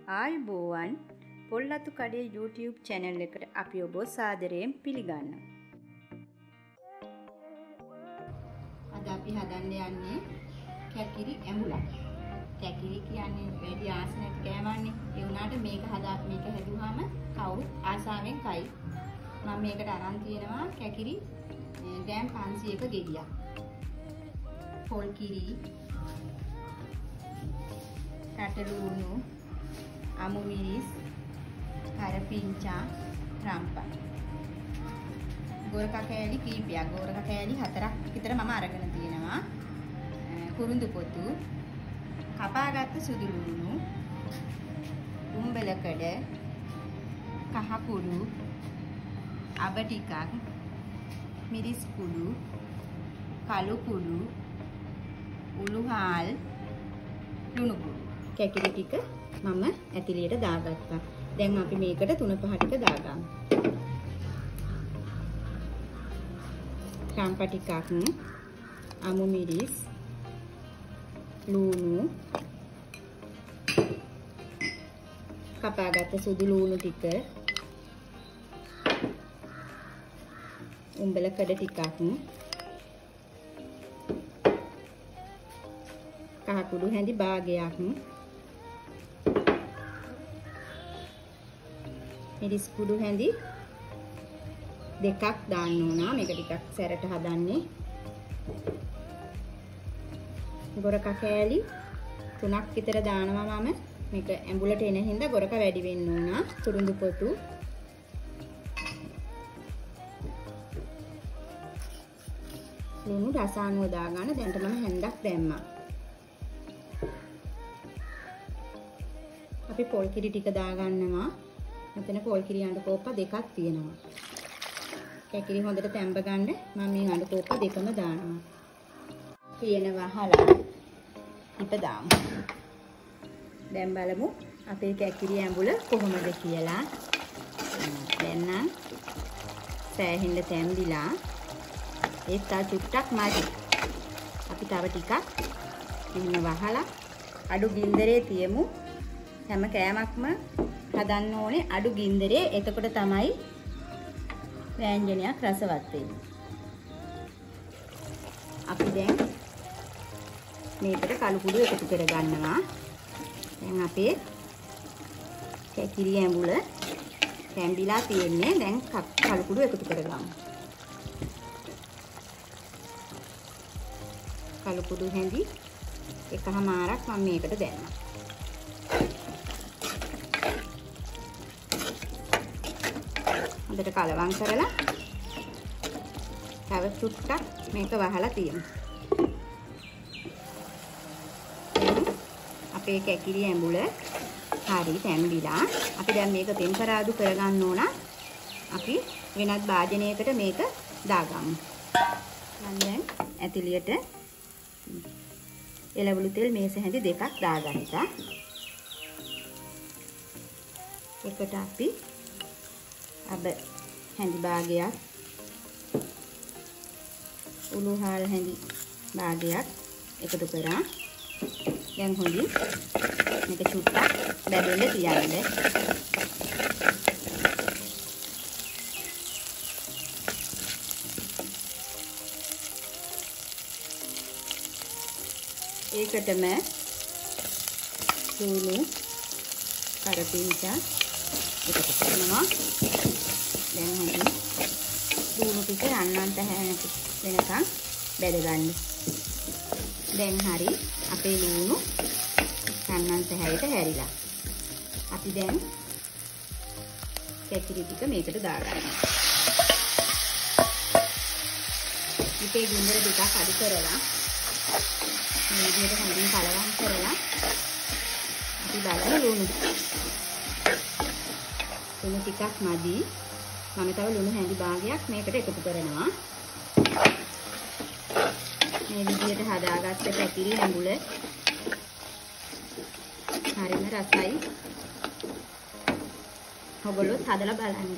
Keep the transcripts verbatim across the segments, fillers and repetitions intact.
ආයුබෝවන් පොල්ලතු කඩේ YouTube channel එකට අපි ඔබ සාදරයෙන් පිළිගන්නවා. අද අපි හදන්න යන්නේ කැකිරි ඇඹුලක්. කැකිරි කියන්නේ වැඩි ආස නැති කෑමන්නේ. ඒ වුණාට මේක හදා මේක හැදුවාම කවුරුත් ආසාවෙන් කයි. මම මේකට අරන් තියෙනවා කැකිරි ග්‍රෑම් පන්සීයක ගෙඩියක්. පොල් කිරි, රටලුණු, අමු මිරිස්, කරපිංචා, රම්පා. ගෝරක කෑලි කීපයක්, ගෝරක කෑලි හතරක් විතර මම අරගෙන තියෙනවා. කුරුඳු පොතු, කපාගත්ත සුදු ලුණු, උම්බලකඩ, කහ කුඩු, අබ ටිකක්, මිරිස් කුඩු, කළු කුඩු, උළුහාල්, ලුණු කුඩු. කැකිරි ටික මම ඇතිලියට දාගත්තා. දැන් අපි මේකට තුන පහ ටික දාගමු. රම්පා ටිකක්, අමු මිරිස්, ලුණු, කපාගත්ත සුදු ලුණු ටික, උම්බලකඩ ටිකක්, කහ කුඩු හැඳි භාගයක්, මිරිස් කුඩු හැඳි දෙකක් දාන්න ඕන. මේක ටිකක් සැරට හදන්නේ. ගොරක කෑලි තුනක් විතර දානවා මම. මේක ඇඹුලට එන හින්දා ගොරක වැඩි වෙන්න ඕන. කුරුඳු පොතු, ලුණු රස අනුව දාගන්න. දැන්ට මම හැන්දක් දැම්මා. අපි පොල් කිරි ටික දාගන්නවා. මෙතන පොල් කිරි අඬ කෝප්ප දෙකක් තියෙනවා. කැකිරි හොඳට තැම්බ ගන්න මම මේ අඬ කෝප්ප දෙකම දානවා. තියෙන වහලා ඉප දාමු. දැන් බලමු අපේ කැකිරි ඇඹුල කොහොමද කියලා. දැන් නම් සෑහෙන්න තැම්බිලා. ඒත් තා චුට්ටක් මදි. අපි තව ටිකක් ඉන්න වහලා අඩු ගින්දරේ තියමු. හැම කෑමක්ම හදන්න ඕනේ අඩු ගින්දරේ. එතකොට තමයි ව්‍යංජනයක් රසවත් වෙන්නේ. අපි දැන් මේකට කළු කුඩු එකතු කර ගන්නවා. දැන් අපේ කැකිරි ඇඹුල තැම්බිලා තියෙන්නේ. දැන් කළු කුඩු එකතු කරගමු. කළු කුඩු හැඳි එකහමාරක් මම මේකට දැම්මා. හොඳට කලවම් කරලා තව චුට්ටක් මේක වහලා තියමු. අපේ කැකිරි ඇඹුල හරි තැම්බිලා. අපි දැන් මේක ටෙම්පරාදු කරගන්න ඕන. අපි වෙනත් භාජනයකට මේක දාගමු. මම දැන් ඇතිලියට එළවලු තෙල් මේස හැඳි දෙකක් දාගත්තා. එකට අපි අබ හැඳි භාගයක්, උළුහාල් හැඳි භාගයක් එකතු කරා. දැන් හොඳින් මේක චුට්ටක් බැදෙන්න තියන්න. ඒකටම ලුණු, කරපිංචා එකතු කරනවා. දැන් හොඳින් ලුණු ටික යන්නන්ට වෙනකන් බැද ගන්න. දැන් හරි අපේ ලුණු යන්නන්ට හැයට හැරිලා. අපි දැන් කැකිරි ටික මේකට දාගන්නවා. මේකේ ගින්දර ටිකක් අඩු කරලා මේ විදිහට හොඳින් කලවම් කරලා අපි බලමු ලුණු. ලුණු ටිකක් මදි. මම තව ලුණු හැඳි භාගයක් මේකට එකතු කරනවා. මේ විදිහට හදාගත්ත කැකිරි ඇඹුල හරිම රසයි. ඔයගොල්ලෝ හදලා බලන්න.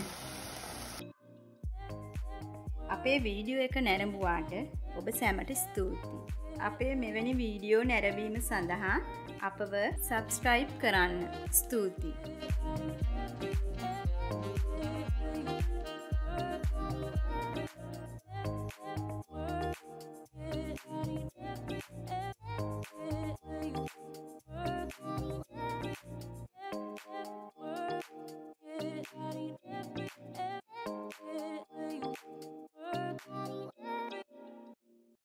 අපේ වීඩියෝ එක නැරඹුවාට ඔබ සැමට ස්තුතියි. අපේ මෙවැනි වීඩියෝ නැරඹීම සඳහා අපව සබ්ස්ක්‍රයිබ් කරන්න. ස්තුතියි.